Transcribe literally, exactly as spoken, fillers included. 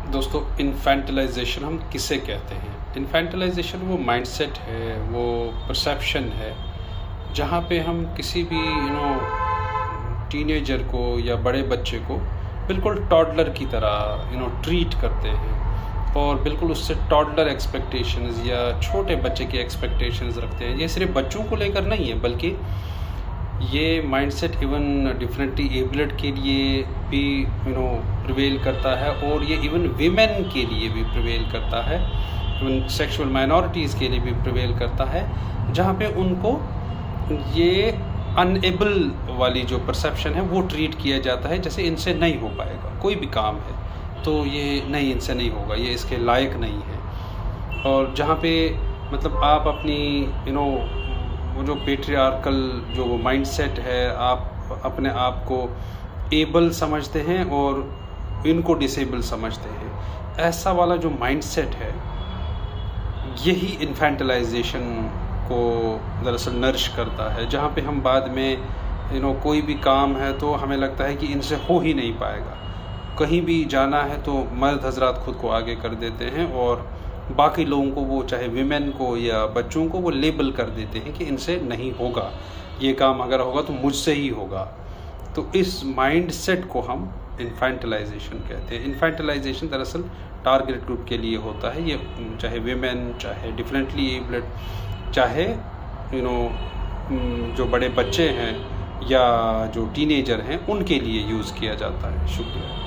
दोस्तों, इन्फेंटलाइजेशन हम किसे कहते हैं? इन्फेंटलाइजेशन वो माइंडसेट है, वो परसेप्शन है जहाँ पे हम किसी भी यू नो टीनेजर को या बड़े बच्चे को बिल्कुल टॉडलर की तरह यू नो ट्रीट करते हैं और बिल्कुल उससे टॉडलर एक्सपेक्टेशंस या छोटे बच्चे की एक्सपेक्टेशंस रखते हैं। ये सिर्फ बच्चों को लेकर नहीं है, बल्कि ये माइंडसेट इवन डिफरेंटली एबल्ड के लिए भी यू नो प्रिवेल करता है और ये इवन वीमेन के लिए भी प्रिवेल करता है, इवन सेक्सुअल माइनॉरिटीज़ के लिए भी प्रिवेल करता है, जहाँ पे उनको ये अनएबल वाली जो परसेप्शन है वो ट्रीट किया जाता है जैसे इनसे नहीं हो पाएगा। कोई भी काम है तो ये नहीं, इनसे नहीं होगा, ये इसके लायक नहीं है। और जहाँ पे मतलब आप अपनी यू नो वो जो पेट्रियार्कल जो वो माइंडसेट है, आप अपने आप को एबल समझते हैं और इनको डिसेबल समझते हैं, ऐसा वाला जो माइंडसेट है यही इन्फेंटलाइजेशन को दरअसल नरिश करता है। जहाँ पे हम बाद में यू नो कोई भी काम है तो हमें लगता है कि इनसे हो ही नहीं पाएगा। कहीं भी जाना है तो मर्द हजरात खुद को आगे कर देते हैं और बाकी लोगों को, वो चाहे विमेन को या बच्चों को, वो लेबल कर देते हैं कि इनसे नहीं होगा, ये काम अगर होगा तो मुझसे ही होगा। तो इस माइंडसेट को हम इन्फेंटलाइजेशन कहते हैं। इन्फेंटलाइजेशन दरअसल टारगेट ग्रुप के लिए होता है, ये चाहे विमेन, चाहे डिफरेंटली एबल्ड, चाहे यू नो जो बड़े बच्चे हैं या जो टीनेजर हैं, उनके लिए यूज़ किया जाता है। शुक्रिया।